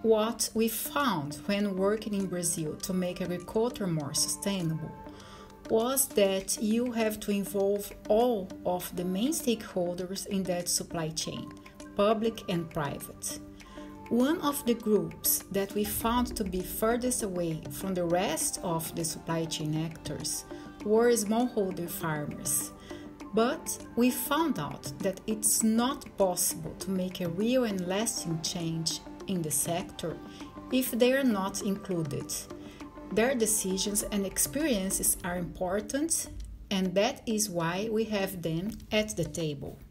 What we found when working in Brazil to make agriculture more sustainable was that you have to involve all of the main stakeholders in that supply chain, public and private. One of the groups that we found to be furthest away from the rest of the supply chain actors were smallholder farmers. But we found out that it's not possible to make a real and lasting change in the sector if they are not included. Their decisions and experiences are important, and that is why we have them at the table.